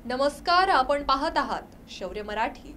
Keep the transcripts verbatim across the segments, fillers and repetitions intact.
नमस्कार, आपण पाहत आहात शौर्य मराठी।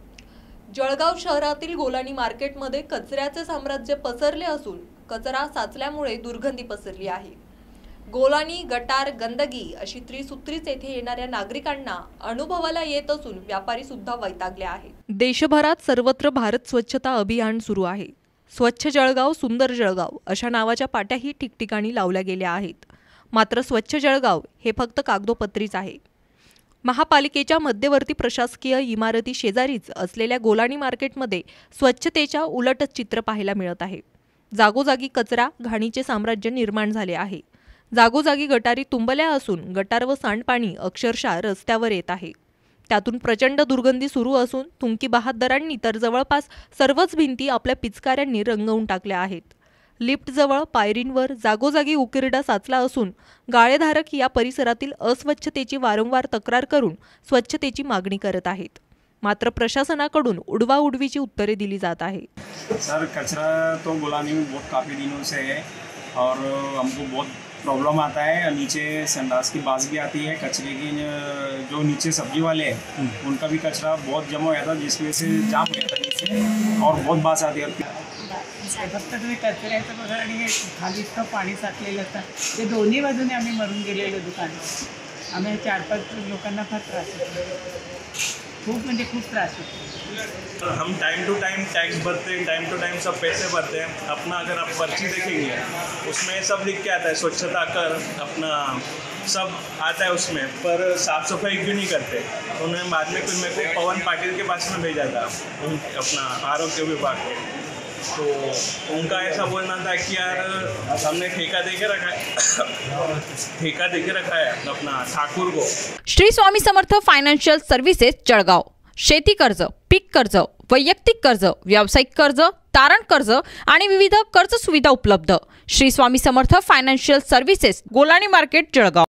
जळगाव शहरातील गोलानी मार्केटमध्ये कचऱ्याचे साम्राज्य पसरले असून कचरा साचल्यामुळे दुर्गंधी पसरली आहे। गोलानी, गटार, गंदगी अशी त्रिसूत्रीच येथे येणाऱ्या नागरिकांना अनुभवाला येत असून व्यापारी सुद्धा वैतागले आहेत। देशभरात सर्वत्र भारत स्वच्छता अभियान सुरू आहे। स्वच्छ जळगाव, सुंदर जळगाव अशा नावाच्या पाट्याही ठिकठिकाणी लावल्या गेल्या आहेत। मात्र स्वच्छ जळगाव हे फक्त कागदोपत्रीच आहे। महापालिकेच्या मध्यवर्ती प्रशासकीय इमारती शेजारीच असलेल्या गोलानी मार्केटमध्ये स्वच्छतेच्या उलटच चित्र पाहायला मिळत आहे। जागोजागी कचरा, घाणीचे साम्राज्य निर्माण झाले आहे। जागोजागी गटारी तुंबल्या असून गटार व सांडपाणी अक्षरशः रस्त्यावर येत आहे। त्यातून प्रचंड दुर्गंधी सुरू असून तुंकी बहादरांनी तर जवळपास सर्वच भिंती आपल्या पिचकाऱ्यांनी रंगवून टाकल्या आहेत। लिफ्ट जवळ, पायरींवर जागोजागी उकिरडा साचला असून गाळेधारक या परिसरातील अस्वच्छतेची वारंवार तक्रार करून स्वच्छतेची मागणी करत आहेत। मात्र प्रशासनाकडून उडवाउडवीची उत्तरे दिली जात आहे। सर, कचरा तो गोलानी में बहुत काफ़ी दिनों से है और हमको बहुत प्रॉब्लम आता है। नीचे संडास की बास भी आती है, कचरे की जो नीचे सब्जी वाले हैं उनका भी कचरा बहुत जमा हो जाता है, जिसकी वजह से जाम हो जाता है नीचे और बहुत बास आती है। फक्त तुम्ही कचऱ्याचं बघा आणि हे खाली इतकं पाणी साचलेलं असतं, ते दोन्ही बाजूने आम्ही मरून गेलेलो दुकान। आम्ही चार पाच लोकांना फार त्रास होतो, खूप म्हणजे खूप त्रास होतो। हम टाइम टू टाइम टैक्स भरते हैं, टाइम टू टाइम सब पैसे भरते हैं। अपना अगर आप पर्ची देखेंगे उसमें सब लिख के आता है स्वच्छता कर, अपना सब आता है उसमें, पर साफ़ सफाई क्यों नहीं करते। उन्होंने बाद में कुछ मेरे को पवन पाटिल के पास में भेजा था, अपना आरोग्य विभाग के। तो उनका ऐसा बोलना था कि यार हमने ठेका दे के रखा है ठेका दे के रखा है अपना ठाकुर को। Shri Swami Samarth financial services Jalgaon. शेती कर्ज, पीक कर्ज, वैयक्तिक कर्ज, व्यावसायिक कर्ज, तारण कर्ज आणि विविध कर्ज सुविधा उपलब्ध। Shri Swami Samarth financial services, Golani market, Jalgaon.